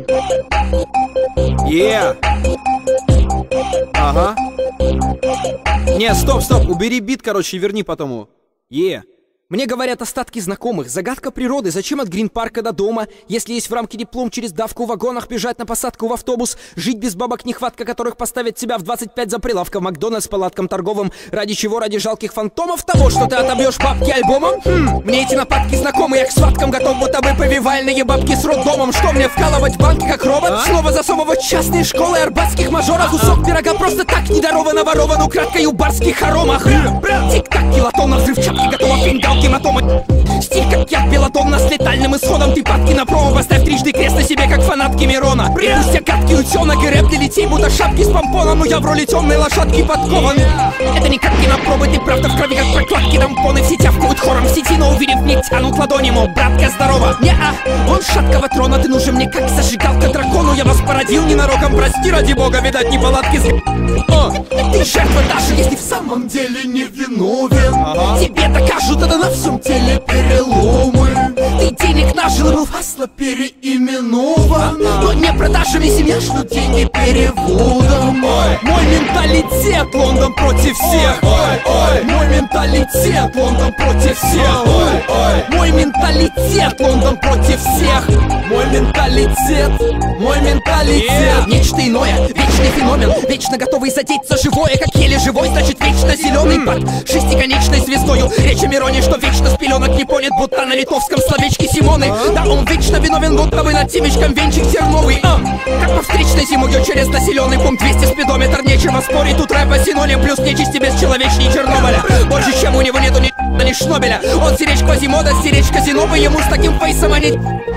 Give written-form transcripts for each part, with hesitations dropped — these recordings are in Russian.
Ага. Не, стоп, убери бит, короче, и верни потом его. Мне говорят остатки знакомых. Загадка природы. Зачем от Грин-парка до дома? Если есть в рамке диплом, через давку в вагонах бежать на посадку в автобус. Жить без бабок, нехватка которых поставит тебя в 25 за прилавком Макдональдс с палатком торговым. Ради чего? Ради жалких фантомов того, что ты отобьешь бабки альбомом? Мне эти нападки знакомы. Я к схваткам готов, будто бы повивальные бабки с роддомом. Что мне, вкалывать в банки как робот? Снова засовывать частные школы арбатских мажоров. Кусок пирога просто так недаровано ворован украдкой у барских хоромах. Тик-так, килотонна, взрывчатки, готова фингал. Стиль как яд, пелотонна с летальным исходом. Ты падки на промо, поставь трижды крест на себе, как фанатки Мирона. Пусть я гадкий утенок и рэп для летей, будто шапки с помпоном. Но я в роли темной лошадки подкован. Это не как кинопробы, ты правда в крови, как прокладки. Тампоны все тявкают хором в сети, но увидев не тянут ладони, мол, братка, здорово. Он шаткого трона, ты нужен мне как зажигалка дракону. Я вас породил ненароком, прости ради бога, видать неполадки с... Ты жертва, даже если в самом деле не виновен. Тебе докажут это на всем теле переломы. Ты денег нажил и был фасло переименован. Но не продажами семья, что деньги переводом. Мой менталитет, Лондон против всех. Мой менталитет, Лондон против всех. Мой менталитет, Лондон против всех. Мой менталитет, мой менталитет. Нечто иное, вечный феномен. Вечно готовый задеть за живое, как еле живой, значит вечно зеленый под шестиконечной звездою. Речь о Мироне, что вечно с пеленок не понят, будто на литовском словечке Симоны. Да, он вечно виновен, будто бы над темечком венчик терновый. Как по встречной зимою через населенный пункт 200 спидометр, нечего спорить, тут рэпа синоним, плюс нечисти бесчеловечней Чернобыля. Больше, чем у него нету ни Шнобеля. Он стеречь Квазимода, стеречь Казино, бы ему с таким фейсом они...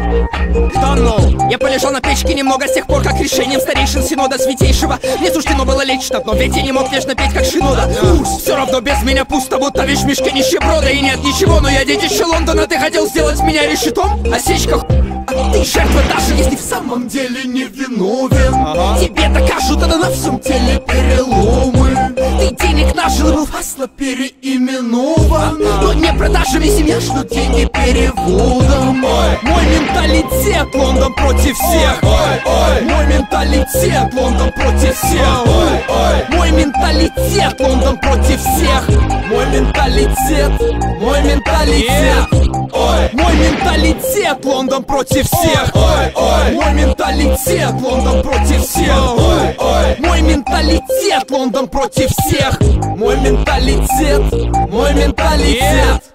Я полежал на печке немного с тех пор, как решением старейшин Синода Святейшего мне суждено было лечь на дно, ведь я не мог нежно петь, как Шинода. Все равно без меня пусто, будто вещь в мешке нищеброда. И нет ничего, но я детище Лондона. Ты хотел сделать меня решетом? Осечка ты жертва, даже если в самом деле не виновен. Тебе докажут это на всем теле переломы. Ты денег нажил и был фасло переименован. Но не продажами семья, что деньги переводом. Мой менталитет, Лондон против всех. Мой менталитет, Лондон против всех. Мой менталитет, Лондон против всех. Мой менталитет, мой менталитет. Мой менталитет, Лондон против всех. Мой менталитет, Лондон против всех. Мой менталитет, Лондон против всех. Мой менталитет, мой менталитет.